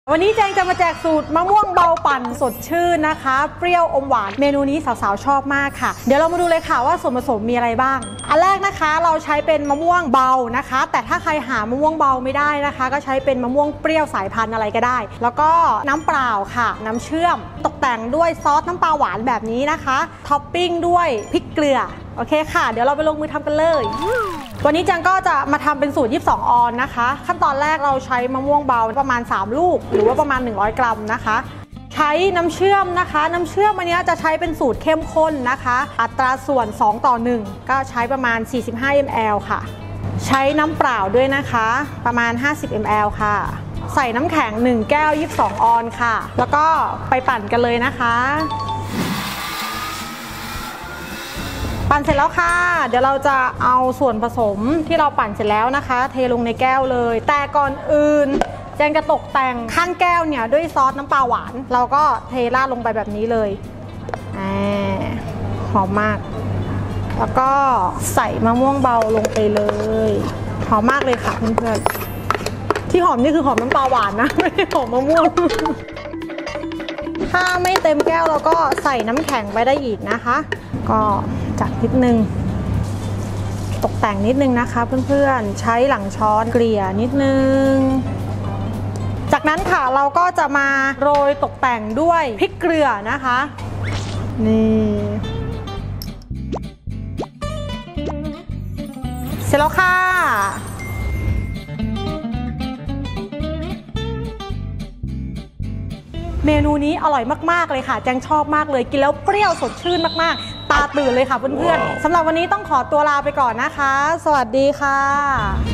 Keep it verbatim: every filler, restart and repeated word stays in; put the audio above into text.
วันนี้แจงจะมาแจกสูตรมะม่วงเบาปั่นสดชื่นนะคะเปรี้ยวอมหวานเมนูนี้สาวๆชอบมากค่ะเดี๋ยวเรามาดูเลยค่ะว่าส่วนผสมมีอะไรบ้างอันแรกนะคะเราใช้เป็นมะม่วงเบานะคะแต่ถ้าใครหามะม่วงเบาไม่ได้นะคะก็ใช้เป็นมะม่วงเปรี้ยวสายพันธุ์อะไรก็ได้แล้วก็น้ำเปล่าค่ะน้ำเชื่อมตกแต่งด้วยซอสน้ำปลาหวานแบบนี้นะคะท็อปปิ้งด้วยพริกเกลือโอเคค่ะเดี๋ยวเราไปลงมือทำกันเลยวันนี้จังก็จะมาทำเป็นสูตรยี่สิบสองออนนะคะขั้นตอนแรกเราใช้มะม่วงเบาประมาณสามลูกหรือว่าประมาณหนึ่งร้อยกรัมนะคะใช้น้ำเชื่อมนะคะน้ำเชื่อมอันนี้จะใช้เป็นสูตรเข้มข้นนะคะอัตราส่วนสองต่อหนึ่งก็ใช้ประมาณสี่สิบห้ามิลลิลิตร ค่ะใช้น้ำเปล่าด้วยนะคะประมาณห้าสิบมิลลิลิตร ค่ะใส่น้ำแข็งหนึ่งแก้วยี่สิบสองออนค่ะแล้วก็ไปปั่นกันเลยนะคะปั่นเสร็จแล้วค่ะเดี๋ยวเราจะเอาส่วนผสมที่เราปั่นเสร็จแล้วนะคะเทลงในแก้วเลยแต่ก่อนอื่นแจงจะตกแต่งข้างแก้วเนี่ยด้วยซอสน้ำปลาหวานเราก็เทราดลงไปแบบนี้เลยหอมมากแล้วก็ใส่มะม่วงเบาลงไปเลยหอมมากเลยค่ะเพื่อนๆที่หอมนี่คือหอมน้ำปลาหวานนะไม่ได้หอมมะม่วงถ้าไม่เต็มแก้วเราก็ใส่น้ำแข็งไปได้อีกนะคะก็จัดนิดนึงตกแต่งนิดนึงนะคะเพื่อนๆใช้หลังช้อนเกลี่ยนิดนึงจากนั้นค่ะเราก็จะมาโรยตกแต่งด้วยพริกเกลือนะคะนี่เสร็จแล้วค่ะเมนูนี้อร่อยมากๆเลยค่ะแจงชอบมากเลยกินแล้วเปรี้ยวสดชื่นมากๆตาตื่นเลยค่ะเพื่อนๆสำหรับวันนี้ต้องขอตัวลาไปก่อนนะคะสวัสดีค่ะ